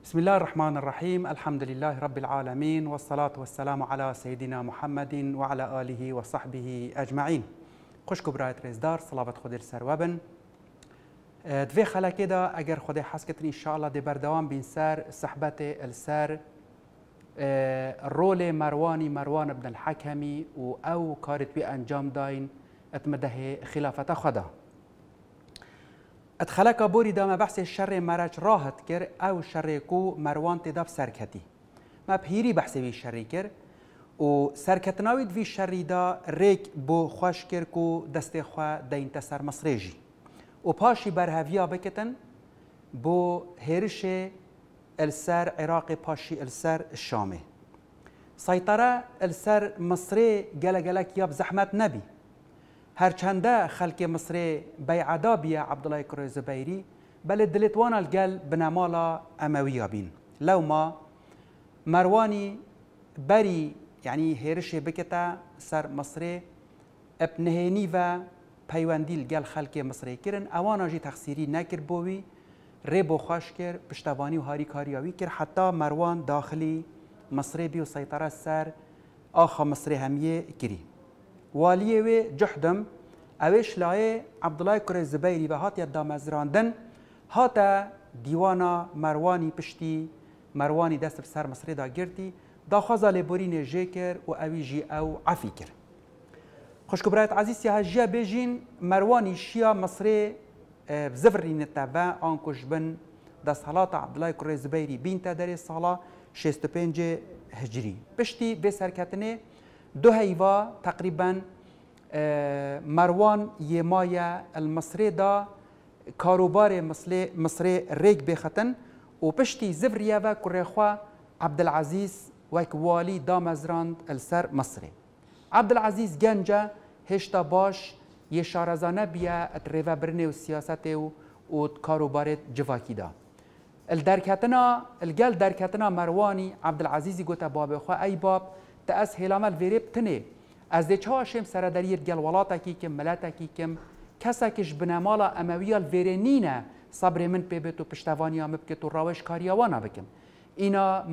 بسم الله الرحمن الرحيم. الحمد لله رب العالمين، والصلاة والسلام على سيدنا محمد وعلى آله وصحبه أجمعين. خوشکو برایت رزدار، صلوات خود سر وبن. دوی خلقه دا اگر خود حس کتن انشاءالله دی بردوام بین سر صحبت السر رول مروان بن الحكمي او كارت بي انجام داين اتمده خلافة خدا اتخلق بوري دا ما بحث الشر مرج راحت كر او شر كو مروان تداب سركتي ما بهيري بحث بي الشر كر و سركتناويد في الشر دا ريك بو خوش كر كو دست خوا دين تسر مصريجي و پاشي برهويا بكتن بو هيرش السر عراقي پاشي السر الشامي سيطرة السر مصري جلك ياب زحمت نبي هرچنده خلق مصري بيعدا بيا عبد الله كري زبيري بل دلتوانا الجل بنمالا أموية بين لو ما مرواني بري يعني هيرشي بكتا سر مصري ابنهيني و پیوندی الجل خلق مصري كرن اوانا جي تخسيري نكر بوي ريبو خوش كر پشتواني و هاري كارياوي كر حتى مروان داخلي مصري بي و سيطرة سر آخا مصري هميه كري واليه و جحدم اوش لاي عبد الله كري زبيري و هات يدا مزراندن هاتا ديوانا مرواني پشتي مرواني دست بسر مصري دا گرتي دا خوزا لبورين جيكر و اوي جي او عفي كر خوشكو برايت عزيز يا هجا بيجين مرواني شيا مصري بزفرين التابع انكوش بن دا صلاة عبد الله كري زبيري بين تدري الصلاة 65 هجري بشتي بسركتني دو هيفا تقريبا مروان يمايا المصري دا كاروبار مصري ريك بختن وبشتي زفريا و كريخوا عبد العزيز وكوالي دا مزراند السر مصري عبد العزيز جنجا هشتا باش يشارزانه بيا اتريفا برني والسياسة وكاروبار جواكي دا الدركتنا الجل دركتنا مرواني عبد العزيز قلت باب خو اي باب تاس هلامل فيريب تني از دي چاشم سردرير جل ولاتكي كم ملاتكي كم كسكش بنمالا امويه الفيرينينا صبر من بيبتو پشتوانيا مبكتو راوش كارياوانا بكم اينا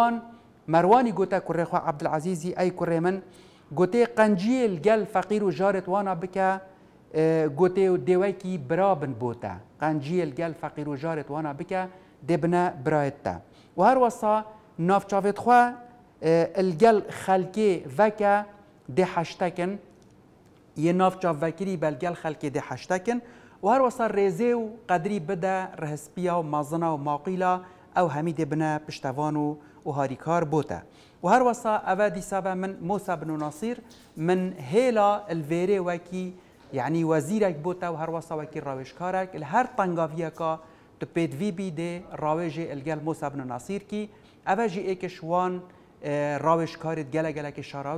مرواني قلت كرخو عبد العزيز اي كرمن قلت قنجيل جل فقير وجارت وانا بك قلت ديوكي برابن بوتا قنجيل جل فقير وجارت وانا بك دبنا برايتا وهر وصا نافچاوت خو الجل خلقي وكا دي حشتكن ينافچاو وكري بالجل خلقي دي حشتكن وهر وصا ريزيو قدري بدا رهسبيا ومازنا وماقيلا او همي دبنا پشتوانو وهاريكار بوتا وهر وصا اوادي سابا من موسى بن ناصير من هيلا الفيري وكي يعني وزيرك بوتا وهر وصا وكي راوشكارك الهر طنقافيكا تبيت في بي دي راوجي الجل موسى بن ناصير كي أواجي إيكشوان راوش كارت جلا جلا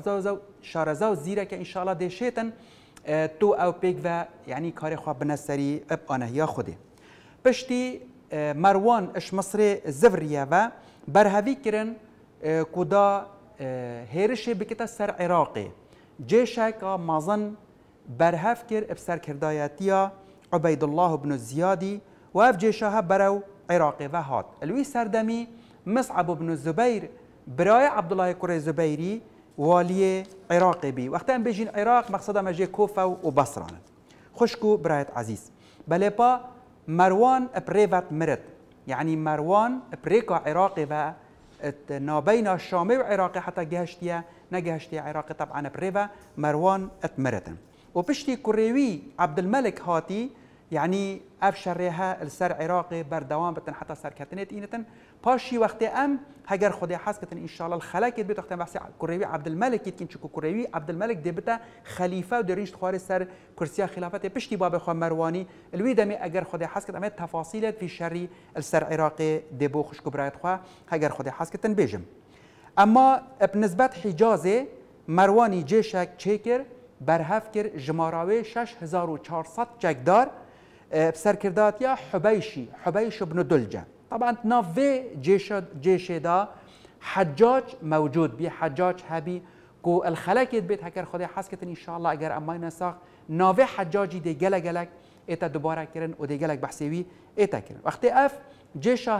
شارزاو زيرك إن شاء الله دشيتن تو أو بيك و يعني كاري خواب بنسري أب أنا هي خده بشتي مروان إش مصري زفريا و برهوي كرن كودا هيرشي بكتا سر عراقي جيشك مازن برهف كر بسر كرداياتيا عبيد الله بن الزيادي وأف جيشها برو عراقي وهات الوي سردمي مصعب بن الزبير براي عبد الله كري زبيري والي عراقي بي وقتا بيجين عراق مقصدا مجي كوفة وبصران خشكو برايت عزيز بلبا مروان بريفات مرد يعني مروان بريكا عراقي و نابين الشامي وعراقي حتى جهشتيا نجهشتيا عراقي طبعا بريفا مروان اتمرد وبشتي كريوي عبد الملك هاتي يعني افشرها السر عراقي بردوام بتن حتى سر كتنت اينتن باشي وقت ام هجر خدي حسكتن ان شاء الله الخلاك بيت وقت بحث كريوي عبد الملك يمكن شكو كريوي عبد الملك دبته خليفه ودريش خوار سر كرسي خلافته بشتي باب خو مرواني الويدمي اگر خدي حسكت ام تفاصيل في شري السر عراقي دبو خشكو برايت خو هجر خدي حسكتن بيجم اما بالنسبه حجازه مرواني جيشك تشيكر برهفكر جماراوي 6400 جگدار بسركردات يا حبيش بن دلجة طبعا نافي جيش دا حجاج موجود بي حجاج هبي كو الخلاكيت بيت هكر خدي حسكتن ان شاء الله اگر اما نساخ نافي حجاجي دي جلك اتا دوباره كرن و دي جلك بحسيوي اتا كرن وقت اف جيشها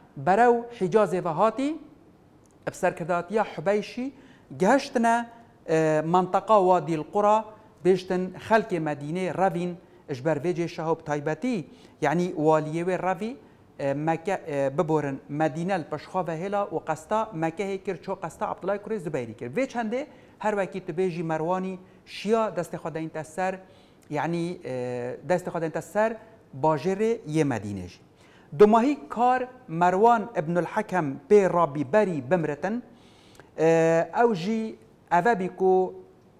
برو حجاز و هاتی بسرکرداتیا حبیشی گهشتنا منطقه وادی القرى بيشتن خلق مدينة رافين اجبر فيجي شهوب تايبتي يعني واليه رافي مكة ببورن مدينة البشخاوة هلا وقستا مكة هيكر شو قستا عبد الله كوري زبيري كر فيش هنده هر وقت تبيجي مرواني شيا دست خدين تسر يعني دست خدين تسر باجر يه مدينة جي دوماهي كار مروان ابن الحكم بي رابي بري بمرتن او جي اوابيكو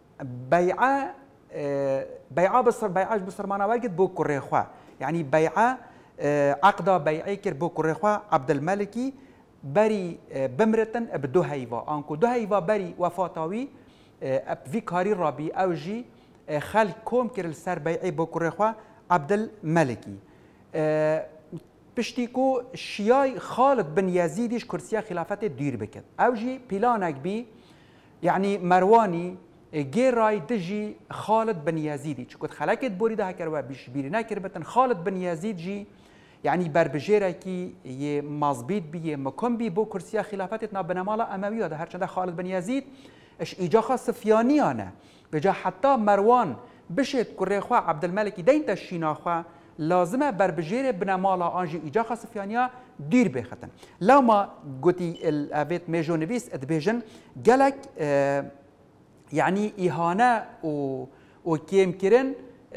بيعه بصر معنا واجد بو كوريخوا يعني بيعه عقده بيعي كر بو كوريخوا عبد الملكي بري بمرتن بدو هيفا انكو دو هيفا بري وفاتاوي في كاري رابي او جي خل كوم كر السر بيعي بو كوريخوا عبد الملكي بشتيكو شياي خالد بن يزيدش كرسي خلافته دير بكت او جي بلانك بي يعني مرواني جيراي دجي خالد بن يزيد كنت خلقت بوري ده كروا بيشبيرنا كربتن خالد بن يزيد جي يعني بربجيرا كي ي مزبيط بي مكم بي بو كرسي خلافتنا بنمالا امويه ده هرچند خالد بن يزيد اش ايجاخ سفيانيانه بجا حتى مروان بشت كريخوا عبد الملك دين تشيناخوا لازمه بربجير بنمالا انجي ايجاخ سفيانيا دير بختن لما قلتي الابيت ميجونيفيس ادبيجن قالك يعني إهانة وكيم كرن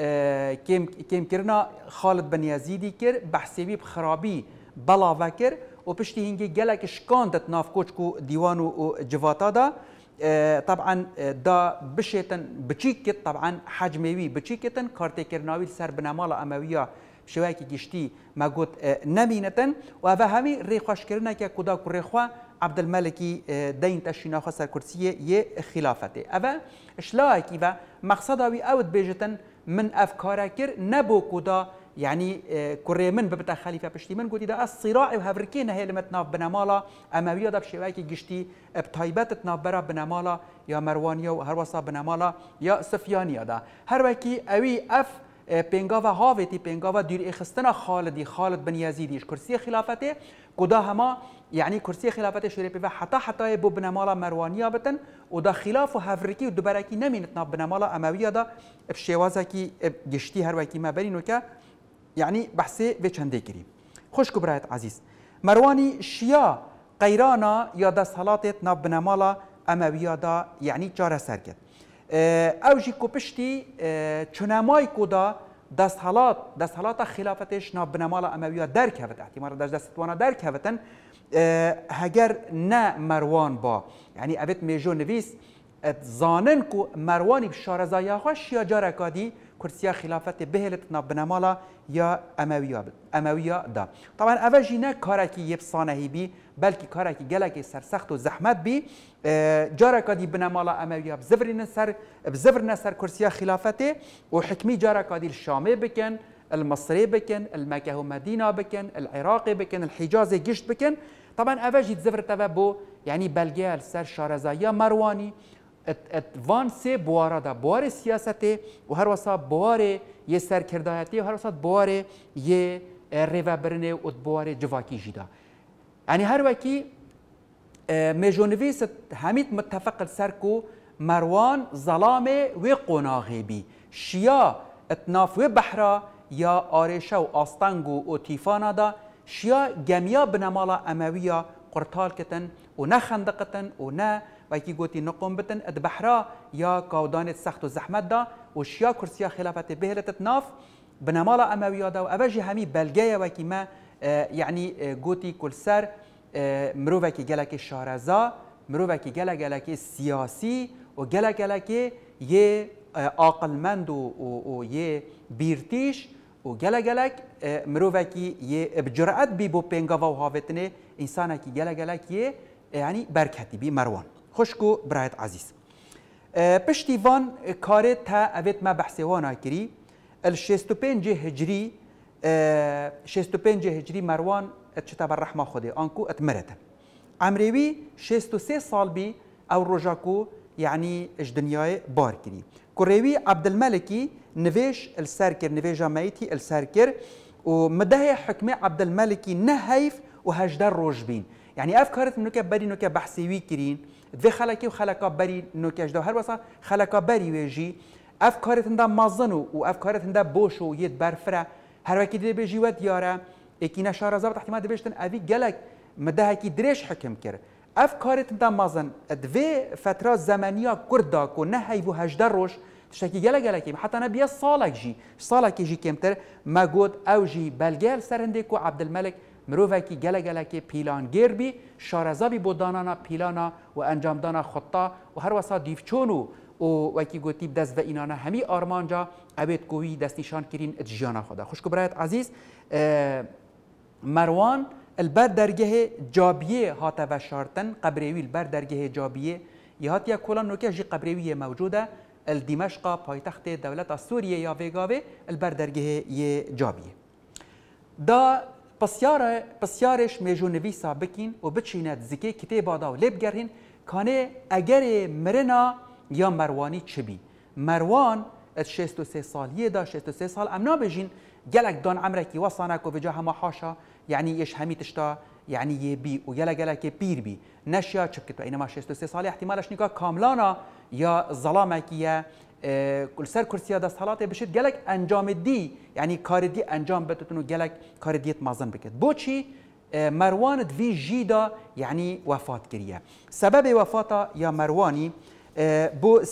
كيم كرنا خالد بن يزيدي كر بحسبي بخرابي بلا فكر وبشتي هنجي جلك شكاندت نافكوشكو ديوانو جواتا دا طبعا دا بشيتن بتشيكت طبعا حجمي بتشيكتن كارتي كرناوي سر بنمالا امويه بشواكي جشتي ما قلت نمينتن وفهمي ريخواش كرنا كدا كريخوا عبد الملكي دين تشينا خسر كرسيه يه خلافته اما اشلاكي و مقصداوي اود بيجتن من افكار كر نبو كدا يعني كري من ببتا خليفه بشتي من قلت ده الصراع وهفركين هي لمتناف بنمالا امويه ده بشواكي جشتي بتايبات تنابرا بنمالا يا مروانيا وهروسا بنمالا يا سفيانيا ده هر وكي اوي اف بينغاوا هاويتي بينغاوا دير اخستنا خالد بن يزيديش كرسي خلافته كدا هما يعني كرسي خلافته شريبه حتى بو بنمالا مروانيا بتن ودا خلاف هفركي ودبركي نمينتنا بنمالا امويه ده بشوازكي جشتي هر وكي ما بينو ك يعني بحثي بچنده كريم خوش كبرات عزيز مرواني شيا قيرانا يا دا صلاتت ناب بنمالا امويه دا يعني جاره سركت او جي كوبشتي چنماي كودا دستحالات خلافتش ناب بنمالا امويه درك هفت احتمال دستوانا درك هفتن هگر نه مروان با يعني ابت ميجو نويس زانن کو مرواني بشارزايا خوش يا جاركادي كرسي خلافت بهلت ناب بنمالا يا امويه دا طبعا اوجي نه كاركي يبصانه بي بلكي كاركي جلك سرسخت و زحمت بي جاركادي بنمالا امويه بزفرنا سر كرسي خلافته وحكمي جاركادي الشامي بكن المصري بكن المكه ومدينه بكن العراقي بكن الحجاز جشت بكن طبعا اوجي تزفر تبو يعني بلغيال سر شارزايا مرواني اتوان سه بواره دا بواره سیاسته و هر وسا بواره یه سرکردایتی و هر وسا بواره یه ریوبرنه و بواره جواکی جدا يعني هر وکی ميجونويس هميت متفق سركو مروان ظلامه و قناغي بي شيا اتناف و بحرا يا آريشا و آستانگو و تيفانا دا شيا جميع بنمالا اموية قرطال كتن و نخندقتن و نه وكي قوتي نقوم بتن ادبحرا يا كاودانت سخت و زحمت دا وشيا كرسيا خلافت بهلت ناف بنمالا امويه دا واوجي همي بلغايا وكي ما يعني قوتي كل سر مروفكي جلك شارزا مروفكي جلك سياسي وجلك يه عقلمند و يه بيرتيش وجلك مروفكي يه بجرأت بيبو بينغاوا وهافتنه انسانكي جلك يه يعني بركتي بي مروان خوشكو برايت عزيز پشتیوان کارت تا اوید ما بحثی وانا کری ال 65 هجری 65 هجری مروان اتشتا بالرحمه خودی آنکو اتمرتن عمروی 63 سال بی او رجاكو يعني اش دنياي بار كري كوريوي عبد الملكي نفيش الساركر نفيجا ميتي الساركر ومدهي حكمي عبد الملكي نهيف و 18 روز بین یعنی اف کارت نوکه بری نوکه بحثی وی کرین دو خلکی و خلکا بری نوکه اجدا هر واسه خلکا بری ویجی اف کارت هنده مازن و اف کارت هنده بوش و ید برفره هر وکی دی بجی و دیاره اکی نشار زاب احتمال دی بجتن اوی گلک مده کی درش حکم کرد اف کارت هنده مازن دوی فتره زمانیا کردا کو نه هیو 18 روز تشکی گلکی حتی نبیا سالک جی کمتر مگود او جی بلگل سرنده کو عبدالملک مروفکی گلکی پیلانگیر بی شارزابی بودانانا پیلانا و انجام دانا خطا و هر وسا دیفچونو و وکی گوتی دست و اینانا همی آرمانجا اوید کوی دست نشان کرین جیانا خدا خوشکو برایت عزیز مروان البر درگه جابیه هاتا و شارتن قبریوی البر درگه جابیه یهاتیا کلان نوکه جی قبریوی موجوده الدمشق پایتخت دولت سوریه یا ویگاوه البر درگه جابیه دا پسیارش میجو نویسا بکین و بچیند زکی کتاب دا و لب گرهن کانه اگر مرنا یا مروانی چه بی مروان 63 سالیه دا 63 سال امنا بجین گلک دان عمرکی وصانک و بجا همه حاشا یعنی یش همی تشتا یعنی یه بی و گلک پیر بی نشیا چپ کتو اینما 63 سالی احتمالش نکا کاملانا یا ظلامکیه کل سر کرسیا دست حالات بشید گلک انجام دی یعنی کار دی انجام بتونو گلک کار دیت مازن بکد بوچی مروان دوی جیدا یعنی وفات کریه سبب وفاتا یا مروانی بو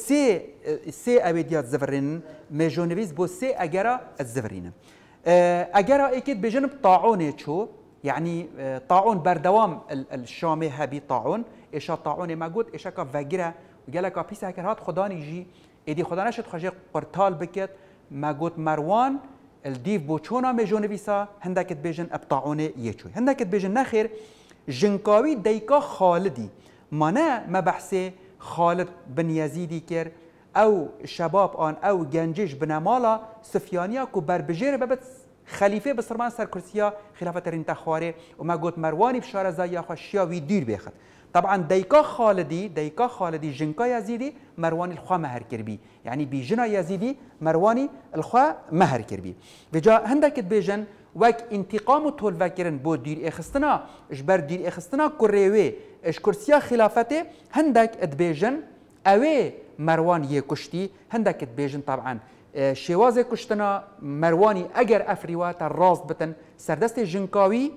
سه اویدیات زفرین میجونویز بو سه اگرا الزفرین اگرا اکید بجنب طاعون چو يعني طاعون بردوام الشامي هبي طاعون ايشا طاعون موجود ايشا كا فجرة وقالك بيس هكرهات خدان يجي ادي خدانش تخرج قرطال بكت موجود مروان الديف بوچونا ميجون بيسا هندك بيجن ابطاعون يچوي هندك بيجن نخير جنكاوي ديكا خالدي مانا ما بحثي خالد بن يزيدي كر او شباب آن او گنجش بنمالا سفيانيا كو بربجير ببت خلیفه بسرمان سر کرسیا خلافت رین تخواره و ما گفت مروانی بشار زایا خوشیا وی دیر بیخد طبعا دیکا خالدی جنکا یزیدی مروانی الخوا مهر کربی یعنی بی جنا یزیدی مروانی الخوا مهر کربی بجا هندک بیجن وک انتقام طول وکرن بو دیر اخستنا اجبر دیر اخستنا کریوی اش کرسیا خلافته هندک ادبیجن اوی مروان یه کشتی هندک ادبیجن طبعا شواز کشتنا مروانی اگر افریوات راز بتن سردست جنکاوی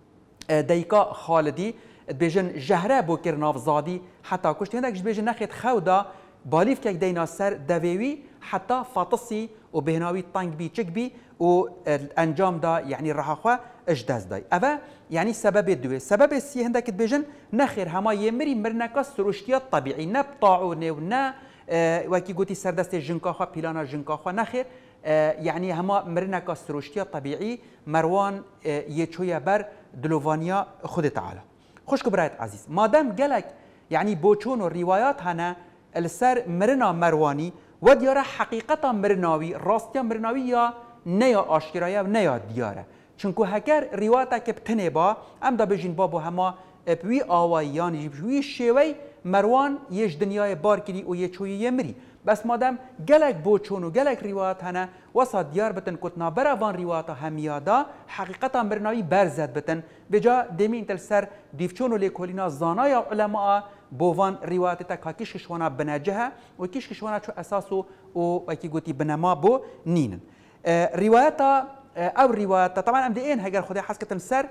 دیکا خالدی بیجن جهره بو کرناف زادی حتی کشتی هندک بیجن نخید خودا بالیف که دینا سر دویوی حتی فاطسی و بهناوی تانگ بی چک بی و انجام دا یعنی رحاخوا اجداز دای اوه یعنی سبب دوی سبب سی هندک بیجن نخیر هما یمری مرنکا سروشتیات طبیعی نه طاعونه و نه وکی گوتی سردست جنکاخوا پیلانا جنکاخوا نخیر یعنی هما مرنکا سروشتیا طبیعی مروان یه چویا بر دلوانیا خود تعالی خوشک برایت عزیز مادام گلک یعنی بوچون و روایات هنه السر مرنا مروانی و دیاره حقیقتا مرناوی راستیا مرناوی یا نیا آشکرایا و نیا دیاره چونکو هکر روایتا که بتنه با ام دا بجین بابو هما بوی آواییان جیبشوی شوی مروان یش دنیای بار کری و یه چوی یمری بس مادم گلک بوچون و گلک روایت هنه وسا دیار بتن کتنا براوان روایت همیادا حقیقتا مرناوی برزد بتن بجا دمین تل سر دیفچون و لیکولینا زانای علماء بوان روایت تا کیش کشوانا بنجه و کیش کشوانا چو اساسو و کی گوتی بنما بو نینن روایتا او روایتا طبعا ام دی این هگر خدا حس کتن سر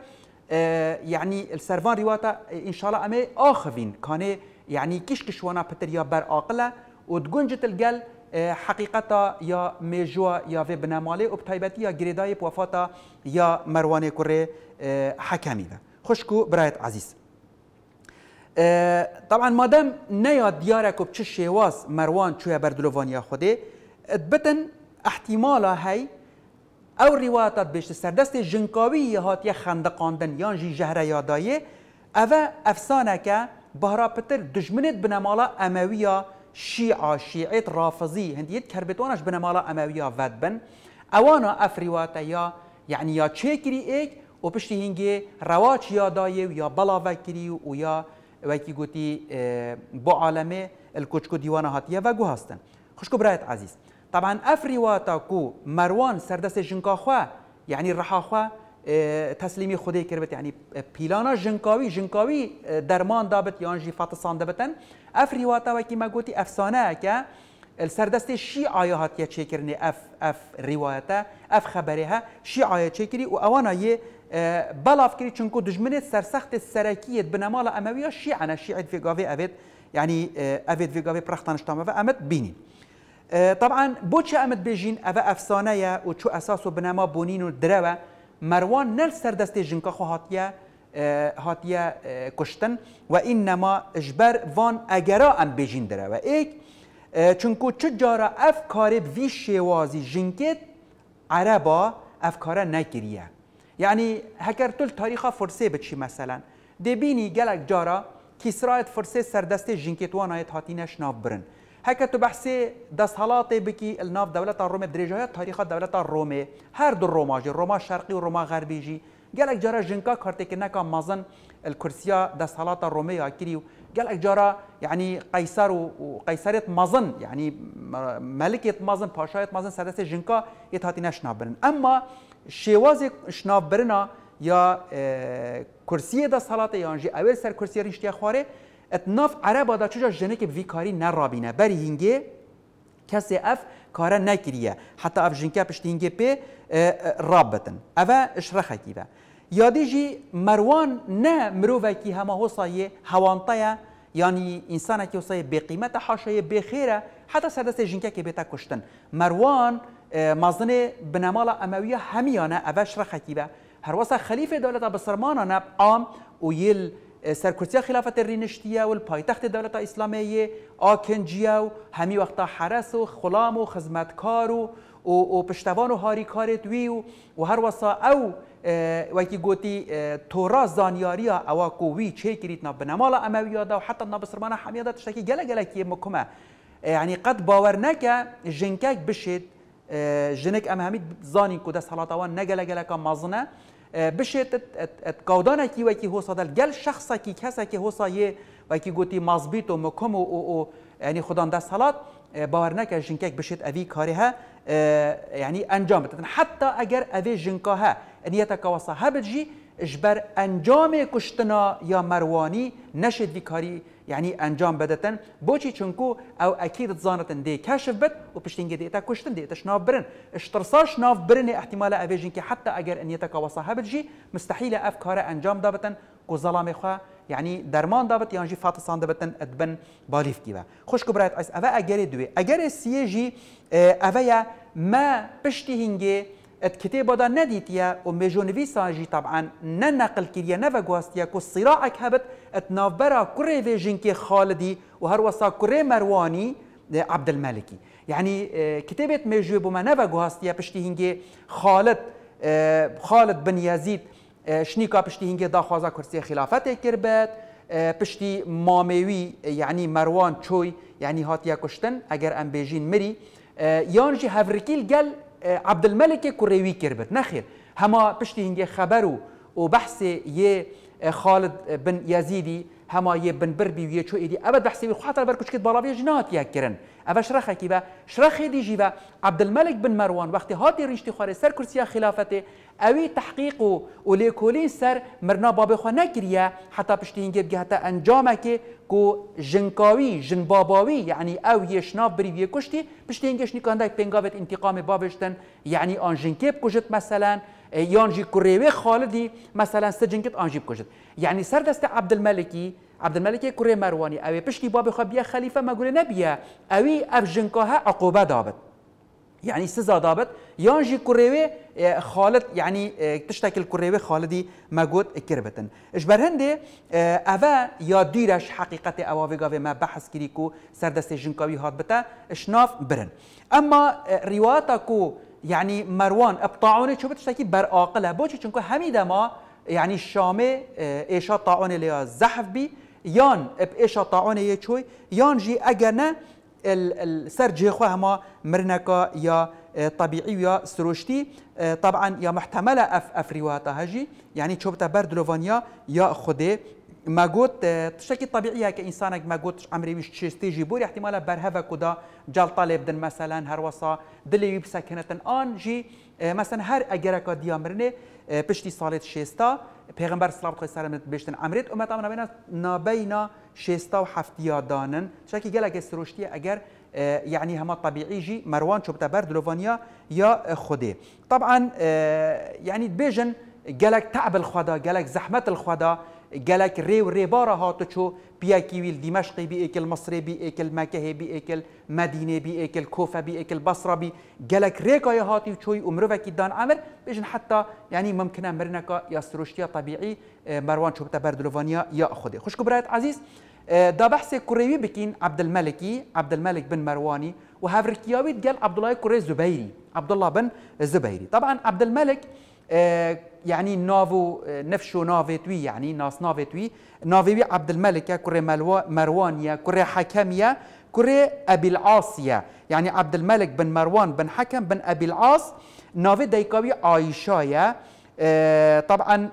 يعني السرفان رواتا ان شاء الله امي اخفين كان يعني كشكشوانا بتريا بر عاقله وتجنجت الجل حقيقتا يا ميجوا يا في بنامالي وبتايبتي يا جريداي بوفاتا يا مروان كوري حكامي خشكو برايت عزيز طبعا مادام نيا ديارك وبتشي واس مروان شويه بردلوفان يا خدي بتن احتمالا هي او روایات بیشتر سردست جنکاوی هات یه خندقاندن یان جی جهره یادایه اوه افسانه که بهرا پتر دجمنت بنمالا امویا شیعیت رافضی هندیت کربتوانش بنمالا امویا ودبن اوانا اف روایات یا یعنی یا چکری ایک و پشتی هنگی رواج یادایه و یا بلاوکری و یا وکی گوتی با عالمه الکچکو دیوانه هاتیه و گو هستن خوشکو برایت عزیز طبعا اف رواتا کو مروان سردست جنکاخوا يعني رحاخوا تسلیمی خودی کرد یعنی پیلانا جنکاوی درمان دابت یان جی فاتسان دابتن اف رواتا وکی ما گوتی افسانه که السردست شیعه هات یا چیکرنی اف روايته اف خبرها شیعه چیکری و اوانا یه بلاف کری چونکو دجمنت سرسخت سرکیت بنمال امویه شیعه في قافي افید يعني افید في قافي برختانشتام و امد بینی طبعا بوچه امد بيجين افا افسانه و چو اساسو بنما بونین و دروه مروان نل سردست جنکا خو هاتیه کشتن و اینما اجبر وان اگرا ام بيجين دروه ایک چونکو چجارا افکار وی شوازی جنکت عربا افکار نگیریه یعنی هکر طول تاریخ فرسه بچی مثلا دبینی گلک جارا کسرایت فرسه سردست جنکت وانایت هاتینش ناف برن هکر تو بحثی دست حالات بکی الناف دولت روم درجه تاریخ دولت روم هر دو روما شرقی و روما غربی جی گلک جارا جنکا کارتی که نکا مازن الکرسیا دست حالات رومی آکریو قال جارا يعني قيصر وقيصرية مازن يعني ملكة مازن باشاية مازن سادس جنكا يتهاتينا شناف برن اما شوازي شناف برنا يا كرسي دا صلاة يانجي اول سر كرسي ريشتيا خواري اتناف عربا دا چجا جنك بفي كاري نرابينه بري هنگي كسي اف كارا نكريه حتى اف جنكا پشت هنگي بي رابطن اوه اشرخه كيبه یادی جی مروان نه مروفه کی همه حسایه هوانتایا یعنی انسان که حسایه بقیمت حاشیه بخیره حتی سردست جنکه که بیتا کشتن مروان مازن بنمال امویه همیانه اوش رخکی به هر واسه خلیفه دولت بسرمانانه عام و یل سرکرسی خلافت رینشتیه و پایتخت دولت اسلامیه آکنجیه و همی وقتا حرس و خلام و خدمتکار و پشتوان و هاریکار دوی و هر واسه او وکی گوتی تورا زانیاریا او کووی چه کریت ناب نمال امویه دا و حتی ناب سرمانه حمیه دا تشتکی گله کی مکمه يعني قد باور نکه جنکک بشید جنک ام همید زانی کو دست حالاتوان نگله که مازنه بشید قودانه کی وکی هو صدل گل شخصا کی کسا کی هو یه وکی گوتی مازبیت و مکم و یعنی خدان دست حالات باور نکه جنکک بشید اوی کاریها يعني انجام بدن حتى اگر اوی جنکاها نیتا واسه بجی اجبر انجام کشتنا یا مروانی نشد وی کاری يعني انجام بدتن بوچی چونکو او اكيد زانتن دي كشف بد و پشتینگه دیتا کشتن دیتا شناف برن اشترساش ناف برن احتمال اویجین که حتى اگر انیتا واسه بجی مستحيل افکار انجام دابتن کو ظلام خو يعني درمان دابت یانجی فاتسان دابتن ادبن بالیف کیبه خوش کبرایت اس اوه اگر دوی اگر سیجی اوه ما پشتی هنگه الكتاب دا نديتيا وميجونفي ساجي طبعا ننقل كيريا نفقواستيا كو الصراع كهبت اتنافبرا كوري في جنكي خالدي وهروسا كوري مرواني عبد الملكي يعني كتابة ميجو بما نفقواستيا بشتي هنجي خالد بن يزيد شنيكا بشتي هنجي دا خوازا كرسي خلافته كربت بشتي ماميوي يعني مروان چوي يعني هاتيا كشتن اگر ام بيجين مري يانجي هفركيل قال عبد الملك كوريوي كربت نخير هما بشتي هنجي خبرو وبحث يه خالد بن يزيدي هما يه بن بربي ويه شو ايدي ابد بحثي خاطر بركوش كت بالاوي جنات يا كرن ابا شرخه كيبا شرخه دي جيبا عبد الملك بن مروان وقت هاتي ريشتي خاري سر كرسي خلافته اوي تحقيق وليكولين سر مرنا باب خو نكريا حتى بشتي هنجي بجهته انجامك كو جنكاوي جنباباوي يعني او يشناف بريويه كشتي بشتي هنجي كاندك بنغابت انتقام بابشتن يعني ان جنكيب كجت مثلا يانجي كوريوي خالدي مثلا سجنكت انجيب كجت يعني سردست عبد الملك كوري مرواني اوي بشتي باب خو بيا خليفه ما قول نبيه اوي اف جنكاها عقوبه دابت يعني سزا دابت يانجي كوريوي خالد يعني تشتكي الكوريوي خالدي ماجود كربتن اجبر هندي اوا يا ديرش حقيقه اوافيغا ما بحث كريكو سردست جنكاوي هات بتا اشناف برن اما رواياتكو يعني مروان ابطاعوني شو بتشتكي بر عاقله بوشي چونكو حميده ما يعني الشامي ايشا طاعون ليا زحف بي يان بايشا طاعون يچوي يانجي اجنا السرجي خو هما مرنكا يا طبيعي يا سروشتي طبعا يا محتمله اف رواياتها هجي يعني شوبتا بردلوفانيا يا خدي ما قلت تشتكي طبيعية كإنسانك ما قلت عمري وش تشتيجي بوري احتمالا برهفة كدا جال طالب دن مثلا هروسا دلي بسكنة آن جي مثلا هر اگرك دیامرنه پشتی سالت شستا پیغمبر صلی الله علیه و آله بیشتن عمرت امت امنا نابینا شستا و هفتیا دانن شکی گلک سروشتی اگر يعني هما طبيعي جي مروان شو بتبر دلوفانيا يا خده طبعا يعني بيجن جالك تعب الخدا جالك زحمة الخدا جالك ري وريبارة هاتشو بياكيويل دمشقي بيأكل مصري بيأكل مكة بيأكل مدينة بيأكل كوفة بيأكل بصرة بي جالك ريكا يا هاتي شوي ومروفا كيدان عمر بيجن حتى يعني ممكن مرنكا يا سروشتيا طبيعي مروان شو بتبر دلوفانيا يا خده خوش كبرات عزيز دا بحث كوريوي بكين عبد الملك بن مرواني وهافركياوي قال عبد الله كوري زبيري عبد الله بن زبيري طبعا عبد الملك يعني نافو نفشو نافيتوي يعني ناس نافيتوي نافيوي عبد الملك يا كوري مروانيا كوري حكميا كوري ابي العاصية يعني عبد الملك بن مروان بن حكم بن ابي العاص نافي ديكاوي عايشة طبعا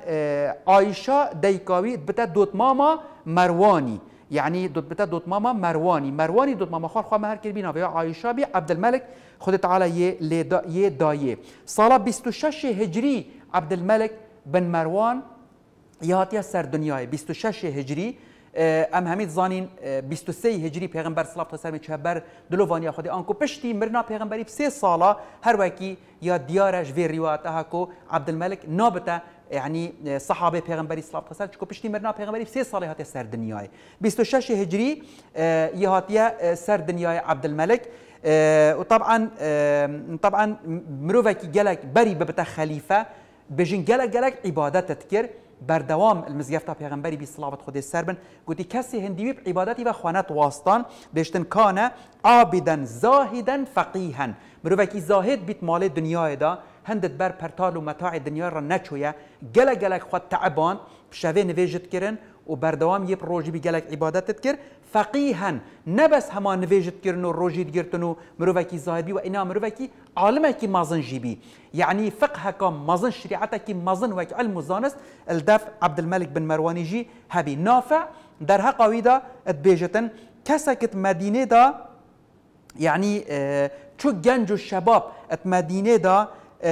عايشة ديكاوي بتا دوت ماما مرواني يعني دوت بتا دوت ماما مرواني دوت ماما خال مهر كربينا ويا عايشة بي عبد الملك خد تعالى يه دايه صالة 26 هجري عبد الملك بن مروان يهاتيا سر دنياي 26 هجري ام هميت زانين 23 هجري پیغمبر صلی الله علیه و سلم چهبر دلوانیا خودی آنکو پشتی مرنا پیغمبری 3 ساله هر وکی یا دیارش وی روایتها کو عبد الملك نابته يعني صحابه پیغمبری صلی الله علیه و سلم چکو پشتی مرنا پیغمبری 3 ساله هاتیا سر دنیای 26 هجری یهاتیا سر دنیای عبد الملك وطبعا طبعا مروفكي جلك بري ببتا خليفه بجن جلك عبادات تذكر بردوام المزيفتا پیغمبری بی صلوات خود سربن گوتی کسی هندیوی عبادتی و خوانت واسطان بهشتن کان عابدا زاهدا فقیها مروفکی زاهد بیت مال دنیای دا هندت بر پرتال و متاع دنیا را نچویا گلک خود تعبان بشوه نویجت کرن و بردوام یه روجی بی گلک عبادت تکر فقیها نبس همان نویجت کرن و روجی گرتن و مروفکی زاهد بی و اینا مروفکی عالمه کی مازن جیبی يعني فقه كم مازن شريعته كي مازن وك علم وزانست الدف عبد الملك بن مرواني جي هبي نافع درها قويدة اتبيجتن كسكت مدينة دا يعني شو جنجو الشباب ات مدينة دا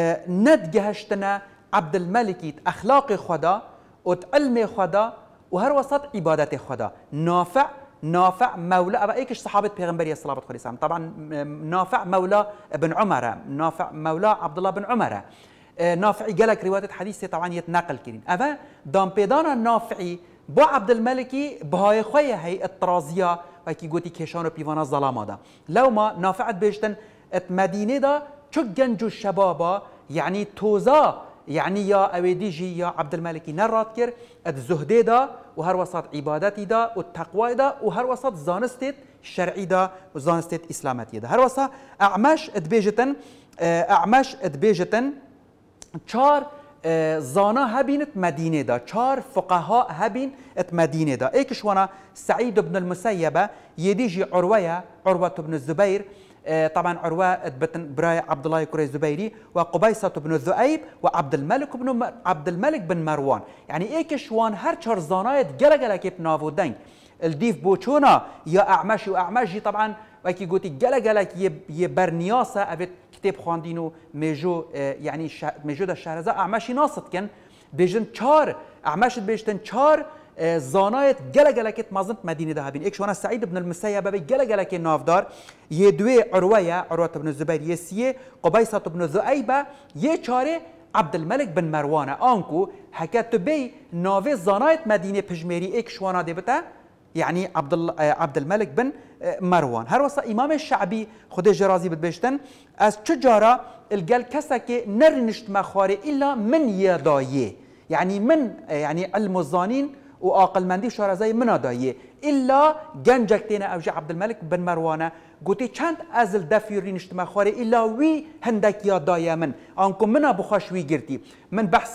ندجهشتنا عبد الملك اخلاق خدا وت علم خدا وهر وسط عبادة خدا نافع مولى أبا إيكش صحابة پیغمبرية صلى الله عليه وسلم طبعا نافع مولى بن عمر نافع مولى عبد الله بن عمر نافعي قالك رواية حديثة طبعا يتنقل كرين أبا دام بيدانا نافعي بو عبد الملكي بهاي خوية هي الطرازية وكي قوتي كيشانو بيوانا الظلامة دا لو ما نافعت بيشتن مدينة دا چو جنجو الشبابا يعني توزا يعني يا أويديجي يا عبد الملك نرات كر الزهدي دا وهر وسط عبادتي دا والتقوى دا وهر وسط زانستت شرعي دا وزانستت إسلامتي دا هر وسط أعمش ادبيجتن چار زانا هبينت مدينة دا چار فقهاء هبين ات مدينة دا ايكش وانا سعيد بن المسيبة يديجي عروة بن الزبير طبعا عروة بن براي عبد الله كوري الزبيري وقبيصة بن ذؤيب وعبد الملك بن مروان يعني ايكش وان هر چار زانايت جلا كيب نافو دنگ الديف بوچونا يا اعمشي طبعا وكي قوتي جلا يبرنياسة ابت كتاب خواندينو ميجو يعني ميجو دا شهرزا اعمشي ناصت كن بيجن چار اعمشت بيجتن چار زانايت جلا كت مازنت مدينة دهابين ايش وانا سعيد بن المسيب بي جلا كت نافدار يدوي عروة بن الزبير يسيه قبيصة بن ذؤيبة يچاره عبد الملك بن مروان انكو حكت بي نافي زانايت مدينة بجميري ايش وانا دبتا يعني عبد الملك بن مروان هر وصا امام الشعبي خود جرازي بتبشتن از چجارا الجل كسك نرنشت مخاري الا من يدايه يعني من يعني المزانين وآقل مندي شارزاي منادايه إلا جنجكتين أوجه عبد الملك بن مروان قلتي چند أزل دفيرين اجتماع خاري إلا وي هندك يا دايا من أنكم منا بخاش وي جرتي من بحثي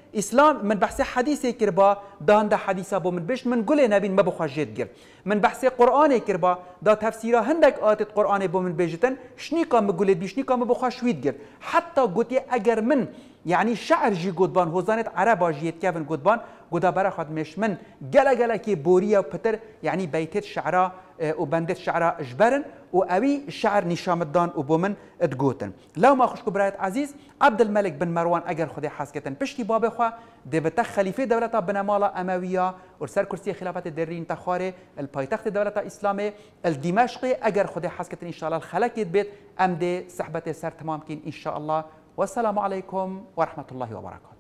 اسلام من بحث حديث كربا دان دا حديثا بو من بيش من قول نبين ما بخواجيت جر من بحث قرآن كربا دا تفسيرا هندك آتت قرآن بو من بيجتن شنيقا مقولت بي شنيقا ما بخواشويت جر حتى قوتي اگر من يعني شعر جي قدبان هوزانت عربا جيت كيفن قدبان قدا برا خد مش من جلا كي بوريا وبتر يعني بيتت شعرا وبندت شعرا اجبرن وأبي الشعر نشامدان وبومن تقوتن لو ما خوش كبرايت عزيز عبد الملك بن مروان اگر خدي حاسكتن بشتي باب خوا دبت خليفه دولة بنمالا امويه ورسر كرسي خلافه الدرين تخاري البايتخت دولة اسلامي الدمشقي اگر خدي حاسكتن ان شاء الله الخلق بيت امدي صحبه سر تمام كين ان شاء الله والسلام عليكم ورحمه الله وبركاته.